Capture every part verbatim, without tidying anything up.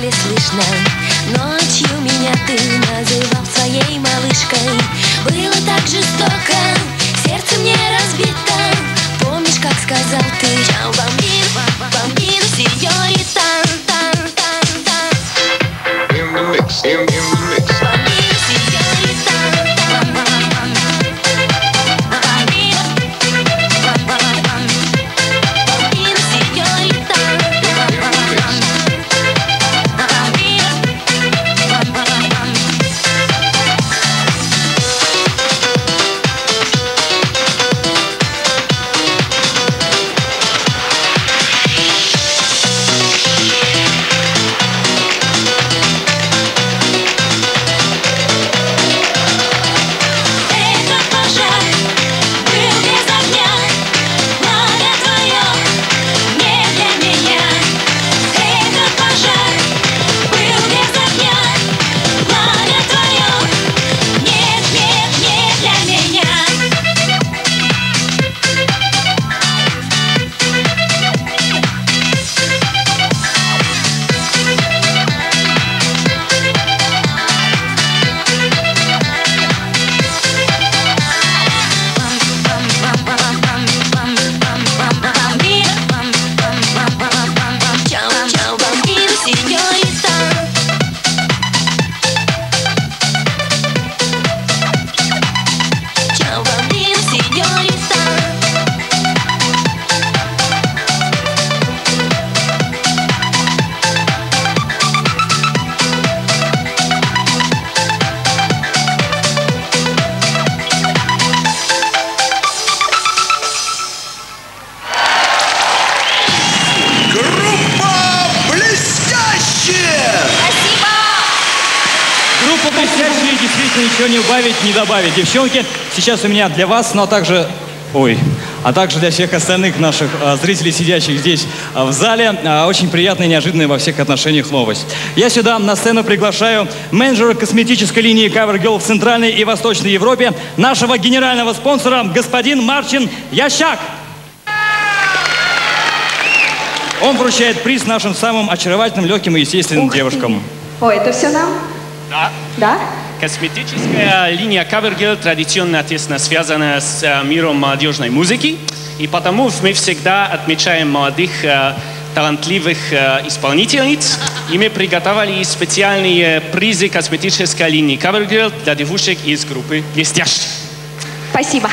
еле слышно. Ночью меня ты называл своей малышкой. Было так жестоко, сердце мне разбито. Помнишь, как сказал ты: «Чао, бамбино, бамбино, сеньорита». In the mix, in, in the mix. Бамбино, сеньорита. Бамбино, бамбино, сеньорита. Группа «Блестящие» действительно ничего не убавить, не добавить. Девчонки, сейчас у меня для вас, но также, ой, а также для всех остальных наших а, зрителей, сидящих здесь а, в зале, а, очень приятная и неожиданная во всех отношениях новость. Я сюда на сцену приглашаю менеджера косметической линии CoverGirl в Центральной и Восточной Европе, нашего генерального спонсора, господин Марчин Ящак. Он вручает приз нашим самым очаровательным, легким и естественным Ух девушкам. Ты. Ой, это все нам? Да. Да? Косметическая линия CoverGirl традиционно тесно связана с э, миром молодежной музыки, и потому мы всегда отмечаем молодых, э, талантливых э, исполнительниц, и мы приготовили специальные призы косметической линии CoverGirl для девушек из группы «Блестящие». Спасибо.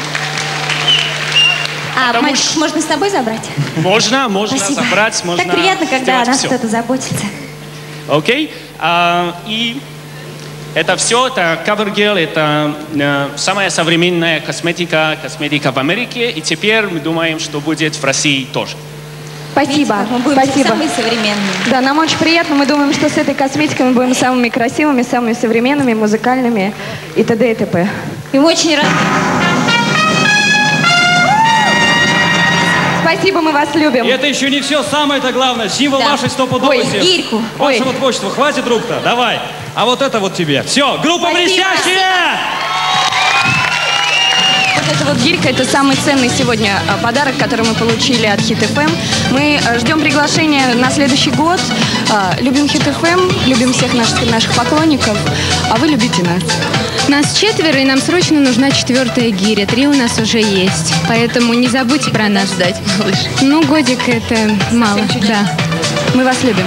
А Потому мальчик что- можно с собой забрать? Можно, можно Спасибо. забрать, можно Так приятно, когда сделать о нас всё. кто-то заботится. Окей. А, и это все, это CoverGirl, это э, самая современная косметика, косметика в Америке, и теперь мы думаем, что будет в России тоже. Спасибо. Мы будем Спасибо. самые современные. Да, нам очень приятно. Мы думаем, что с этой косметикой мы будем самыми красивыми, самыми современными, музыкальными и т.д. и т.п. И мы очень рады. Спасибо, мы вас любим. И это еще не все, самое-то главное, символ Да. вашей стопудовости. Ой, гирьку. Вашего Ой. творчества. Хватит рук-то, давай. А вот это вот тебе. Все, группа Спасибо. «Блестящие». Вот эта вот гирька — это самый ценный сегодня а, подарок, который мы получили от Хит эф эм. Мы а, ждем приглашения на следующий год. А, Любим Хит эф эм, любим всех наших, наших поклонников, а вы любите нас. Нас четверо, и нам срочно нужна четвертая гиря. Три у нас уже есть. Поэтому не забудьте про нас ждать, малыш. Ну, годик это мало, да. Мы вас любим.